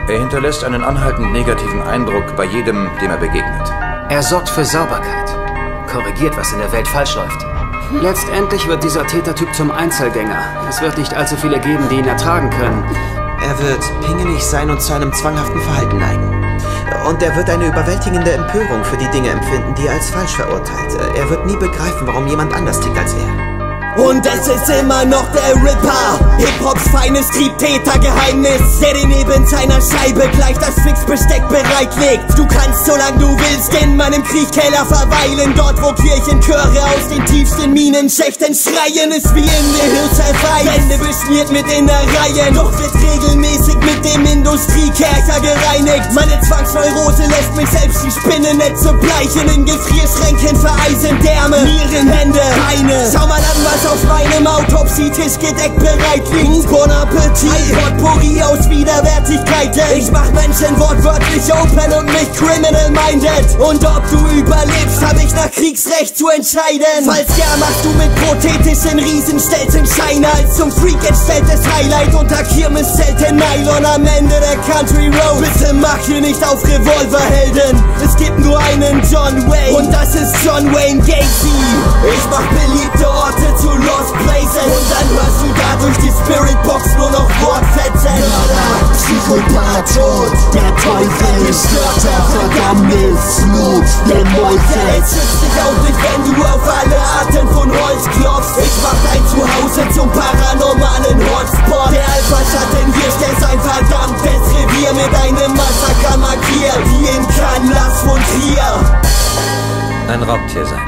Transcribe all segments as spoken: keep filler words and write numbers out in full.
Er hinterlässt einen anhaltend negativen Eindruck bei jedem, dem er begegnet. Er sorgt für Sauberkeit, korrigiert, was in der Welt falsch läuft. Letztendlich wird dieser Tätertyp zum Einzelgänger. Es wird nicht allzu viele geben, die ihn ertragen können. Er wird pingelig sein und zu einem zwanghaften Verhalten neigen. Und er wird eine überwältigende Empörung für die Dinge empfinden, die er als falsch verurteilt. Er wird nie begreifen, warum jemand anders tickt als er. Und es ist immer noch der Ripper, Hip-Hops feines Triebtätergeheimnis, der dir neben seiner Scheibe gleich das Fixbesteck bereitlegt. Du kannst, solange du willst, in meinem Kriechkeller verweilen, dort wo Kirchenchöre aus den tiefsten Minenschächten schreien, ist wie in The Hills of Ice, Wände beschmiert mit Innereien, doch wird regelmäßig mit dem Industriekercher gereinigt. Meine Zwangsneurose lässt mich selbst die Spinnennetze bleichen, in Gefrierschränken vereisen Därme, Nieren, Hände, Beine. Schau mal an, was auf meinem Autopsietisch gedeckt bereit liegt. Bon Appetit, ein Potpourri aus Widerwärtigkeiten. Ich mach Menschen wortwörtlich open und mich criminal-minded. Und ob du überlebst, hab ich nach Kriegsrecht zu entscheiden. Falls ja, machst du mit prothetischen Riesenstelzen Scheine als zum Freak entstelltes Highlight unter Kirmeszelten Nylon am Ende der Country Road. Bitte mach hier nicht auf Revolverhelden. Es gibt nur einen John Wayne und das ist John Wayne Gacy. Ich mach beliebte Orte zu Lost Places und dann hörst du dadurch die Spiritbox nur noch Wortfetzen. Mörder, Psychopath, Tod, der Teufel ist Störter, Verdammnis, Flut, der Mäuse. Es schützt dich auch nicht, wenn du auf alle Arten von Holz klopfst. Ich mach dein Zuhause zum paranormalen Hotspot. Der Alpha-Schatten hier stellt sein verdammtes Revier mit einem Massaker markiert, wie in Canlas von Trier. Ein Raubtier sein.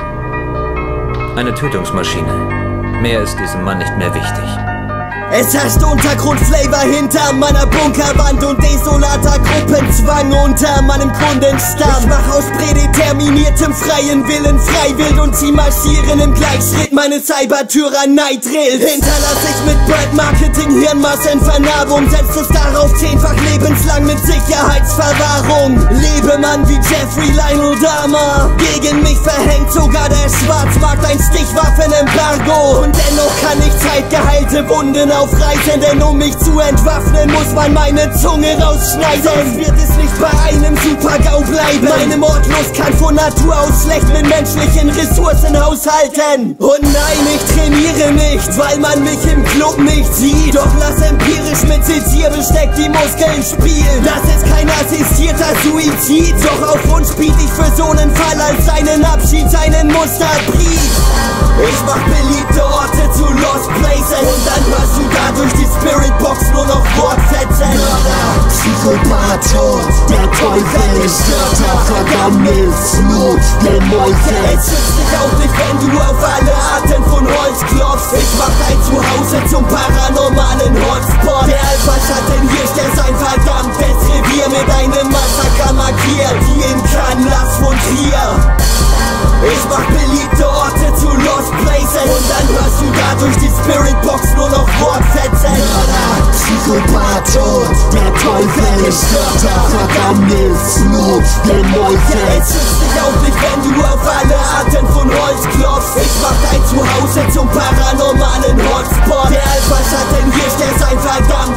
Eine Tötungsmaschine. Mehr ist diesem Mann nicht mehr wichtig. Es herrscht Untergrundflavor hinter meiner Bunkerwand und desolater Gruppenzwang unter meinem Kundenstamm. Ich mach aus prädeterminiertem freien Willen freiwillig und sie marschieren im Gleichschritt meine Cybertyrannei drillt. Hinterlass ich mit Brand Marketing Hirnmassenvernarbung, setzt es darauf zehnfach lebenslang mit Sicherheitsverwahrung. Lebe man wie Jeffrey Lionel Dahmer, gegen mich verhängt sogar der Schwarzmarkt ein Stichwaffenembargo. Und dennoch kann ich zeitgeheilte Wunden aufreißen, denn um mich zu entwaffnen, muss man meine Zunge rausschneiden. Sonst wird es nicht bei einem Super-GAU bleiben. Meine Mordlust kann von Natur aus schlecht mit menschlichen Ressourcen haushalten. Und nein, ich trainiere nicht, weil man mich im Club nicht sieht. Doch lass empirisch mit Sezierbesteck die Muskeln spielen. Das ist kein assistierter Suizid, doch auf Wunsch biet ich für so einen Fall als einen Abschied einen Musterbrief. Ich mach beliebte Orte zu Lost Places und dann hörst du dadurch die Spiritbox nur noch Wortfetzen. Mörder, Psychopath, Tod, der Teufel ist Störter, Verdammnis, Flut, der Mäuse. Es schützt dich auch nicht, wenn du auf alle Arten von Holz klopfst. Ich mach dein Zuhause zum paranormalen Hotspot. Der Alpha-Schatten hier stellt sein verdammtes Revier mit einem Massaker markiert, wie in Canlas von Trier. Ich mach beliebte Orte zu Lost Places und dann hörst du dadurch die Spiritbox nur noch Wortfetzen. Mörder, Psychopath, Tod, der Teufel ist Störter, Verdammnis, Flut, der Mäuse. Es schützt dich auch nicht, wenn du auf alle Arten von Holz klopfst. Ich mach dein Zuhause zum paranormalen Hotspot. Der Alpha-Schatten hier stellt sein verdammt